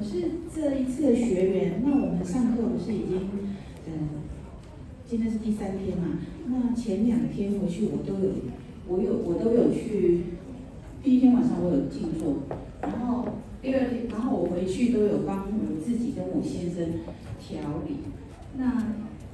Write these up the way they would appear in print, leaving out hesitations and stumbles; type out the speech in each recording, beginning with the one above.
是这一次的学员。那我们上课不是已经，今天是第3天嘛？那前2天回去我都有去。第1天晚上我有静坐，然后第2天，然后我回去都有帮我自己跟我先生调理。那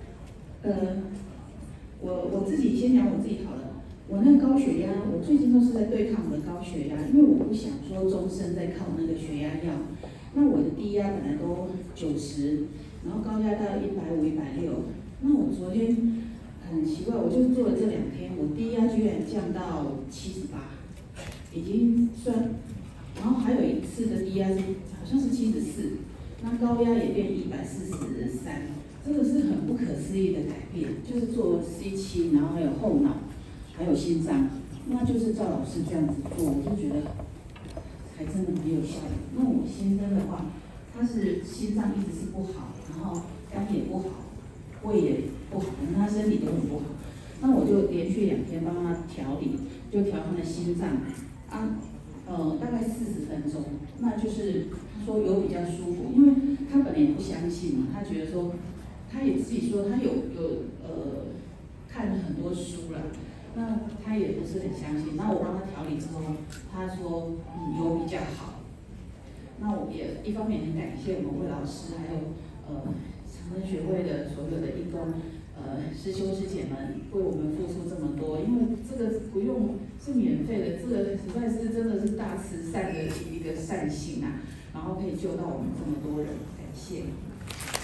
我自己先讲我自己好了。我那个高血压，我最近都是在对抗我的高血压，因为我不想说终身在靠那个血压药。那我的低压本来都90，然后高压到150、160。那我昨天很奇怪，我就做了这2天，我低压居然降到78，已经算。然后还有一次的低压是好像是74，那高压也变143，这个是很不可思议的改变。就是做 C7，然后还有后脑，还有心脏，那就是赵老师这样子做，我就觉得还真的蛮有效的。那我先生的话，他是心脏一直是不好，然后肝也不好，胃也不好，他身体都很不好。那我就连续2天帮他调理，就调他的心脏大概40分钟。那就是他说有比较舒服，因为他本来也不相信嘛，他觉得说，他也自己说他有看了很多书了，那他也不是很相信。那我帮他调理之后，他说有比较好。那我也一方面很感谢我们魏老师，还有长庚学会的所有的义工师兄师姐们为我们付出这么多，因为这个不用是免费的，这个实在是真的是大慈善的一个善行啊，然后可以救到我们这么多人，感谢。